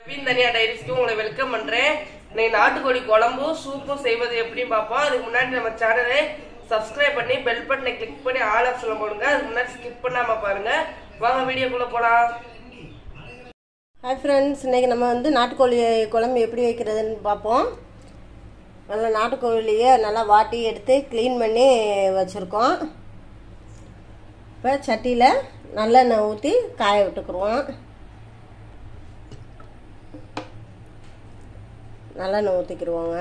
தனியா டைரிஸ்க்கு உங்களை வெல்கம் பண்றேன். இன்னைக்கு நாட்டுக்கோழி குழம்பு சூப்பும் செய்வது எப்படின்னு பார்ப்போம். அதுக்கு முன்னாடி நம்ம சேனலை சப்ஸ்கிரைப் பண்ணி பெல் பட்டனை கிளிக் பண்ணி ஆல் ஆப்ஷன்ல போடுங்க. அதுக்கு முன்னாடி ஸ்கிப் பண்ணாம பாருங்க. வாங்க வீடியோக்குள்ள போலாம். ஹாய் ஃப்ரெண்ட்ஸ், இன்றைக்கி நம்ம நாட்டுக்கோழி குழம்பு எப்படி வைக்கிறதுன்னு பார்ப்போம். நல்லா நாட்டுக்கோழியை நல்லா வாட்டி எடுத்து க்ளீன் பண்ணி வச்சுருக்கோம். இப்போ சட்டியில் நல்லெண்ணெய் ஊற்றி காய விட்டுக்குருவோம். நல்லெண்ணெய் ஊற்றிக்கிடுவோங்க.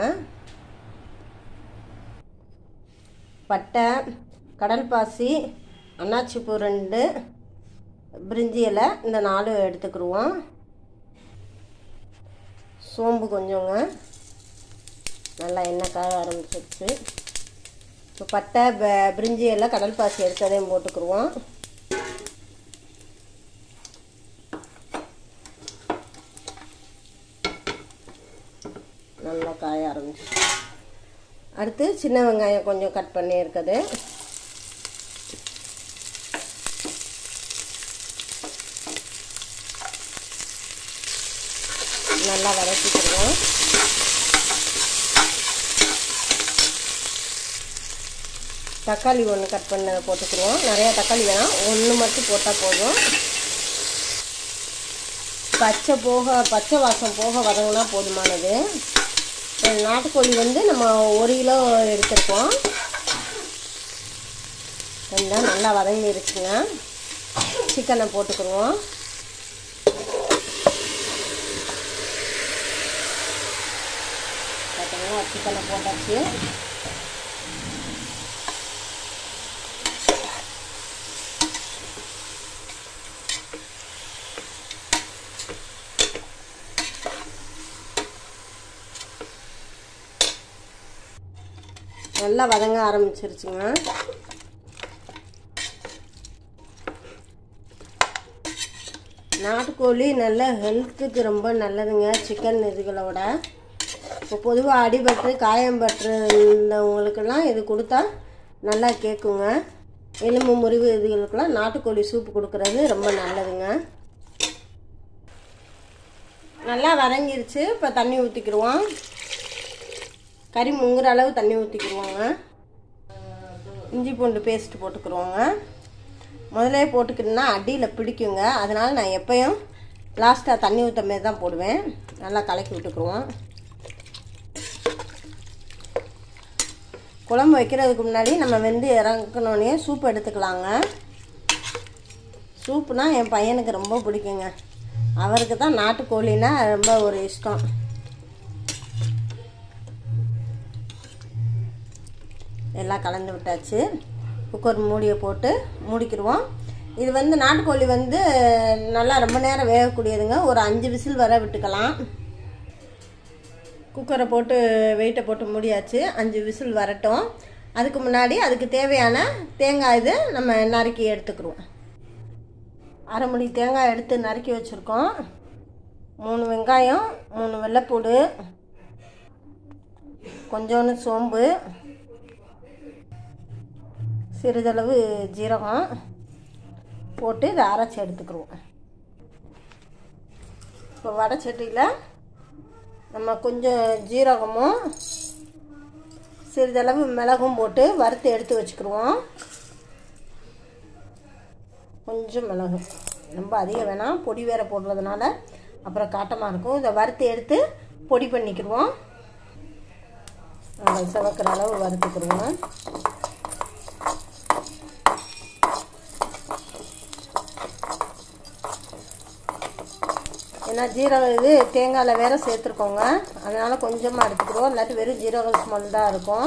பட்டை, கடல் பாசி, அன்னாச்சிப்பூ 2, பிரிஞ்சி இலை இந்த 4 எடுத்துக்கிடுவோம். சோம்பு கொஞ்சங்க. நல்லா எண்ணெய் காய ஆரம்பிச்சிருச்சு. இப்போ பட்டை, பிரிஞ்சி இலை, கடல் பாசி எடுத்ததையும் போட்டுக்கிடுவோம். நல்லா காய ஆரம்பிச்சு. அடுத்து சின்ன வெங்காயம் கொஞ்சம் கட் பண்ணி இருக்குது. நல்லா வதக்கிக்கிறோம். தக்காளி 1 கட் பண்ண போட்டுக்கிறோம். நிறையா தக்காளி வேணாம், 1 மட்டும் போட்டால் போதும். பச்சை வாசம் போக வதங்கினா போதுமானது. நாட்டுக்கோழி நம்ம 1 கிலோ எடுத்துருக்கோம். நல்லா வதங்கிருச்சுங்க. சிக்கனை போட்டுக்குருவோம். பார்த்தீங்கன்னா சிக்கனை போட்டாச்சு. நல்லா வதங்க ஆரம்பிச்சிருச்சுங்க. நாட்டுக்கோழி நல்ல ஹெல்த்துக்கு ரொம்ப நல்லதுங்க சிக்கன் இதுகளோட. இப்போ பொதுவாக அடிபட்டு காயம் பட்டுருந்தவங்களுக்கெல்லாம் இது கொடுத்தா நல்லா கேட்குங்க. எலும்பு முறிவு இதுகளுக்கெல்லாம் நாட்டுக்கோழி சூப்பு கொடுக்கறது ரொம்ப நல்லதுங்க. நல்லா வதங்கிருச்சு. இப்போ தண்ணி ஊற்றிக்கிடுவோம். கறி முங்குற அளவு தண்ணி ஊற்றிக்கிடுவோங்க. இஞ்சி பூண்டு பேஸ்ட் போட்டுக்கிடுவோங்க. முதலே போட்டுக்கிட்டோன்னா அடியில் பிடிக்குங்க. அதனால் நான் எப்போயும் லாஸ்ட்டாக தண்ணி ஊற்ற மாரி தான் போடுவேன். நல்லா கலக்கி விட்டுக்குருவோம். குழம்பு வைக்கிறதுக்கு முன்னாடி நம்ம வெந்து இறக்கணுன்னே சூப் எடுத்துக்கலாங்க. சூப்புனா என் பையனுக்கு ரொம்ப பிடிக்குங்க. அவருக்கு தான் நாட்டுக்கோழின்னா ரொம்ப ஒரு இஷ்டம். எல்லாம் கலந்து விட்டாச்சு. குக்கர் மூடியை போட்டு மூடிக்கிடுவோம். இது நாட்டுக்கோழி நல்லா ரொம்ப நேரம் வேகக்கூடியதுங்க. ஒரு 5 விசில் வர விட்டுக்கலாம். குக்கரை போட்டு வெயிட்டை போட்டு மூடியாச்சு. 5 விசில் வரட்டும். அதுக்கு முன்னாடி அதுக்கு தேவையான தேங்காய் இது நம்ம நறுக்கி எடுத்துக்கிடுவோம். அரை முடி தேங்காய் எடுத்து நறுக்கி வச்சுருக்கோம். 3 வெங்காயம், 3 வெள்ளைப்பூடு, கொஞ்சோண்டு சோம்பு, சிறிதளவு ஜீரகம் போட்டு இதை அரைச்சி எடுத்துக்கிடுவோம். இப்போ வடைச்சட்டியில் நம்ம கொஞ்சம் ஜீரகமும் சிறிதளவு மிளகும் போட்டு வறுத்து எடுத்து வச்சுக்கிடுவோம். கொஞ்சம் மிளகு, ரொம்ப அதிகம் வேணாம், பொடி வேற போடுறதுனால அப்புறம் காட்டமாக இருக்கும். இதை வறுத்து எடுத்து பொடி பண்ணிக்கிடுவோம். சிவக்கிற அளவு வறுத்துக்கிடுவோம். ஏன்னா ஜீரகம் இது தேங்காயில் வேற சேர்த்துருக்கோங்க. அதனால் கொஞ்சமாக எடுத்துக்கிறோம். இல்லாட்டி வெறும் ஜீரகம் ஸ்மெல் தான் இருக்கும்.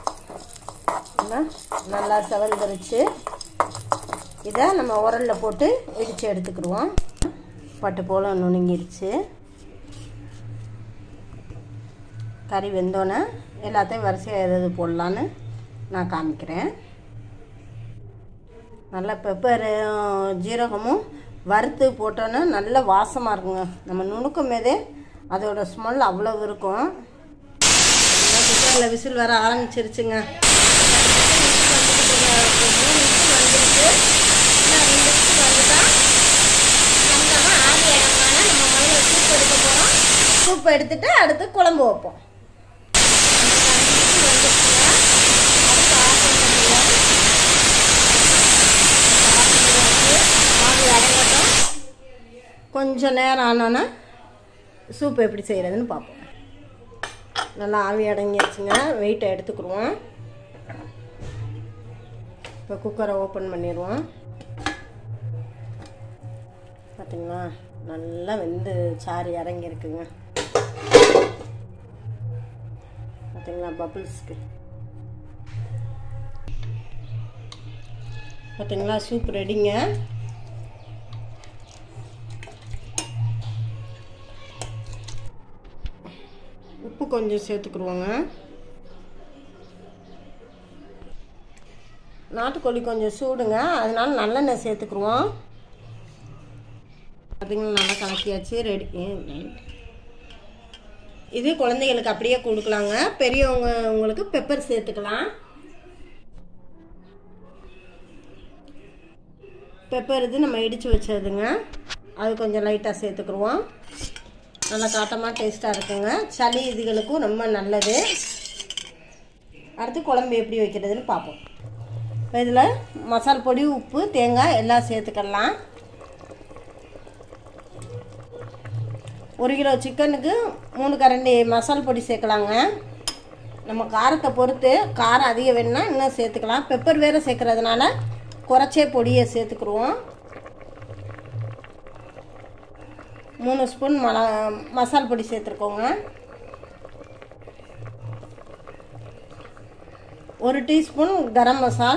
நல்லா செவந்துருச்சு. இதை நம்ம உரலில் போட்டு இடித்து எடுத்துக்கிடுவோம். பட்டு போல் நுணுங்கிருச்சு. கறி வெந்தோன்னே எல்லாத்தையும் வரிசையாக எது போடலான்னு நான் காமிக்கிறேன். நல்லா பெப்பரும் ஜீரகமும் வறுத்து போட்டோன்னா நல்ல வாசமாக இருக்குங்க. நம்ம நுணுக்கும் போதே அதோட ஸ்மெல் அவ்வளோ இருக்கும். குக்கரில் விசில் வர ஆரம்பிச்சிருச்சுங்க. வந்துட்டு வந்துதான் நம்ம ஆடி இடமான நம்ம முதல்ல சூப் எடுக்க போகிறோம். சூப் எடுத்துட்டு அடுத்து குழம்பு வைப்போம். கொஞ்சம் நேரம் ஆனோன்னா சூப் எப்படி செய்கிறதுன்னு பார்ப்போம். நல்லா ஆவி அடங்கிடுச்சுங்க. வெயிட்டை எடுத்துக்கிடுவோம். இப்போ குக்கரை ஓப்பன் பண்ணிடுவோம். பார்த்தீங்களா நல்லா வெந்து சாறு இறங்கியிருக்குங்க. பார்த்தீங்களா பபிள்ஸ்க்கு. பார்த்தீங்களா சூப் ரெடிங்க. உப்பு கொஞ்சம் சேர்த்துக்குருவோங்க. நாட்டுக்கோழி கொஞ்சம் சூடுங்க, அதனால நல்லெண்ணெய் சேர்த்துக்குருவோம். பார்த்தீங்கன்னா நல்லா கலக்கியாச்சு. ரெடி. இது குழந்தைகளுக்கு அப்படியே கொடுக்கலாங்க. பெரியவங்க உங்களுக்கு பெப்பர் சேர்த்துக்கலாம். பெப்பர் இது நம்ம இடித்து வச்சதுங்க, அது கொஞ்சம் லைட்டாக சேர்த்துக்குருவோம். நல்லா காட்டமாக டேஸ்ட்டாக இருக்குங்க. சளி இதுகளுக்கும் ரொம்ப நல்லது. அடுத்து குழம்பு எப்படி வைக்கிறதுன்னு பார்ப்போம். இப்போ இதில் மசால் பொடி, உப்பு, தேங்காய் எல்லாம் சேர்த்துக்கலாம். 1 கிலோ சிக்கனுக்கு 3 கரண்டி மசால் பொடி சேர்க்கலாங்க. நம்ம காரத்தை பொறுத்து, காரம் அதிகம் வேணும்னா இன்னும் சேர்த்துக்கலாம். பெப்பர் வேறு சேர்க்குறதுனால குறைச்சே பொடியை சேர்த்துக்குருவோம். 3 ஸ்பூன் மசால் பொடி சேர்த்துருக்கோங்க. 1 டீஸ்பூன் கரம் மசால்,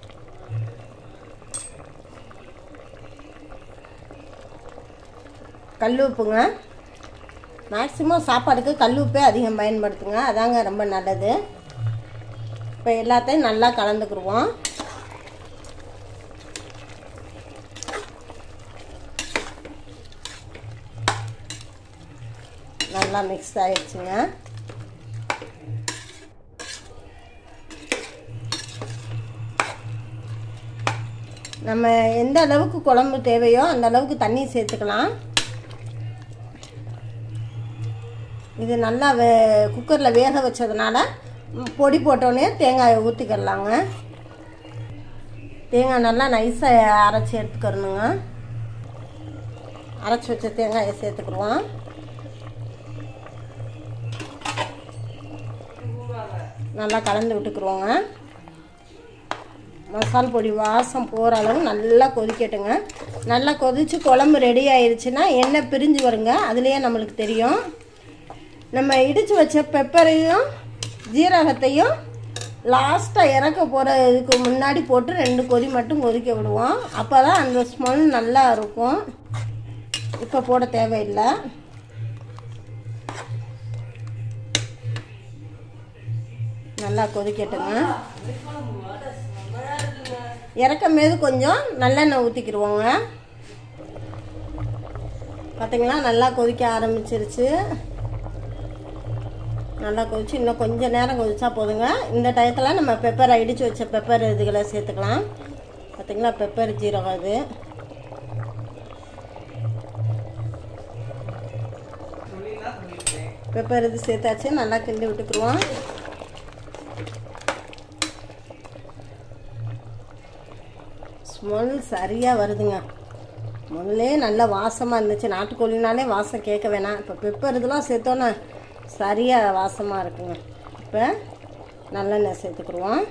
கல் உப்புங்க. மேக்ஸிமம் சாப்பாடுக்கு கல் உப்பே அதிகம் பயன்படுத்துங்க, அதாங்க ரொம்ப நல்லது. இப்போ எல்லாத்தையும் நல்லா கலந்துக்குருவோம். நல்லா மிக்ஸ் ஆகிடுச்சுங்க. நம்ம எந்த அளவுக்கு குழம்பு தேவையோ அந்த அளவுக்கு தண்ணி சேர்த்துக்கலாம். இது நல்லா குக்கரில் வேக வச்சதுனால பொடி போட்டோன்னே தேங்காயை ஊற்றிக்கிடலாங்க. தேங்காய் நல்லா நைஸாக அரைச்சி எடுத்துக்கிறணுங்க. அரைச்சி வச்ச தேங்காயை சேர்த்துக்கிடுவோம். நல்லா கலந்து விட்டுக்குருவோங்க. மசால் பொடி வாசம் போகிற அளவு நல்லா கொதிக்கட்டுங்க. நல்லா கொதித்து குழம்பு ரெடி ஆயிடுச்சுன்னா எண்ணெய் பிரிஞ்சு வருங்க, அதுலேயே நம்மளுக்கு தெரியும். நம்ம இடித்து வச்ச பெப்பரையும் ஜீரகத்தையும் லாஸ்ட்டாக இறக்க போகிறதுக்கு முன்னாடி போட்டு 2 கொதி மட்டும் கொதிக்க விடுவோம். அப்போ தான் அந்த ஸ்மெல் நல்லா இருக்கும். இப்போ போட தேவையில்லை. நல்லா கொதிக்கட்டுங்க. இறக்கும் போது கொஞ்சம் நல்லெண்ணெய் ஊற்றிக்கிடுவோங்க. பார்த்தீங்களா நல்லா கொதிக்க ஆரம்பிச்சிருச்சு. நல்லா கொதிச்சு இன்னும் கொஞ்சம் நேரம் கொதிச்சா போதுங்க. இந்த டயத்தில் நம்ம பெப்பரை இடித்து வச்ச பெப்பர் இதுகளை சேர்த்துக்கலாம். பார்த்தீங்களா பெப்பர் ஜீரகம் இது. பெப்பர் இது சேர்த்தாச்சு. நல்லா கிண்டி விட்டுக்குருவோம். ஸ்மெல் சரியாக வருதுங்க. முதல்ல நல்லா வாசமாக இருந்துச்சு. நாட்டுக்கோழினாலே வாசம் கேட்க வேணாம். இப்போ பெப்பர் இதெல்லாம் சேர்த்தோன்னா சரியாக வாசமாக இருக்குங்க. இப்போ நல்லெண்ணெய் சேர்த்துக்குருவோம்.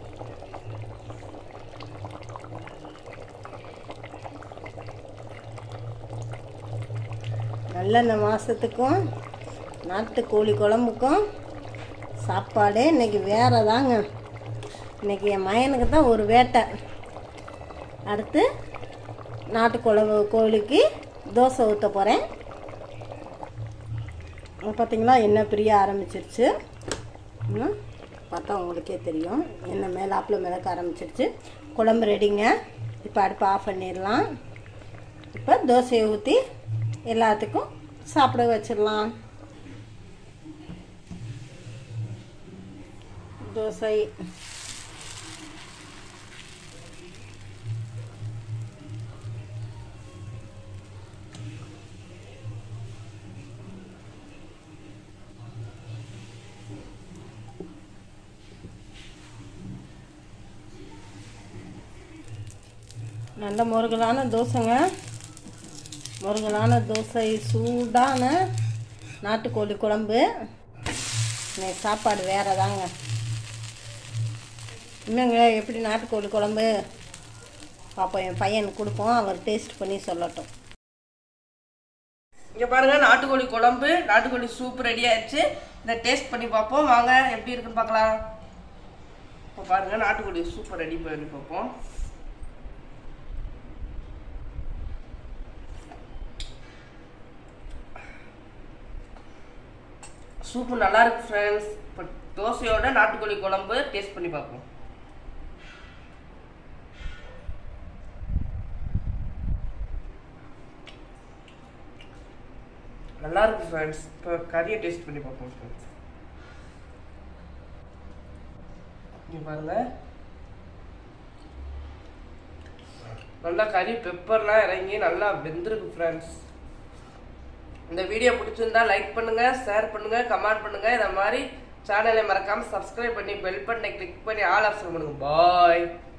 நல்லெண்ணெய் வாசத்துக்கும் நாட்டுக்கோழி குழம்புக்கும் சாப்பாடே இன்றைக்கி வேறு தாங்க. இன்றைக்கி என் மகனுக்கு தான் ஒரு வேட்டை. அடுத்து கோழிக்கு தோசை ஊற்ற போகிறேன். பார்த்தீங்களா எண்ணெய் பிரிய ஆரம்பிச்சிருச்சு. பார்த்தா உங்களுக்கே தெரியும் எண்ணெய் மேலாப்பில் மிதக்க ஆரம்பிச்சிருச்சு. குழம்பு ரெடிங்க. இப்போ அடுப்பை ஆஃப் பண்ணிடலாம். இப்போ தோசையை ஊற்றி எல்லாத்துக்கும் சாப்பிட வச்சிடலாம். தோசை நல்ல முருகலான தோசைங்க. முருகலான தோசை, சூடான நாட்டுக்கோழி குழம்பு. இன்னைக்கு சாப்பாடு வேறு தாங்க. இன்னுங்க எப்படி நாட்டுக்கோழி குழம்பு பார்ப்போம். என் பையனுக்கு கொடுப்போம், அவர் டேஸ்ட் பண்ணி சொல்லட்டும். இங்கே பாருங்கள், நாட்டுக்கோழி குழம்பு, நாட்டுக்கோழி சூப் ரெடி ஆயிடுச்சு. இதை டேஸ்ட் பண்ணி பார்ப்போம் வாங்க, எப்படி இருக்குன்னு பார்க்கலாம். இப்போ பாருங்கள், நாட்டுக்கோழி சூப்பை ரெடி பண்ணி பார்ப்போம். சூப்பு நல்லா இருக்கு ஃப்ரெண்ட்ஸ். இப்போ தோசையோட நாட்டுக்கோழி குழம்பு டேஸ்ட் பண்ணி பார்ப்போம். நல்லா இருக்கு ஃப்ரெண்ட்ஸ். இப்போ கறியை டேஸ்ட் பண்ணி பார்ப்போம் ஃப்ரெண்ட்ஸ். இங்கே பாருங்க, நல்லா கறி பெப்பர்லாம் இறங்கி நல்லா வெந்திருக்கு ஃப்ரெண்ட்ஸ். இந்த வீடியோ பிடிச்சிருந்தா லைக் பண்ணுங்க, ஷேர் பண்ணுங்க, கமெண்ட் பண்ணுங்க. இந்த மாதிரி சேனலை மறக்காம சப்ஸ்கிரைப் பண்ணி பெல் பட்டனை கிளிக் பண்ணி ஆல் ஆப்ஷன் பண்ணுங்க. பாய்.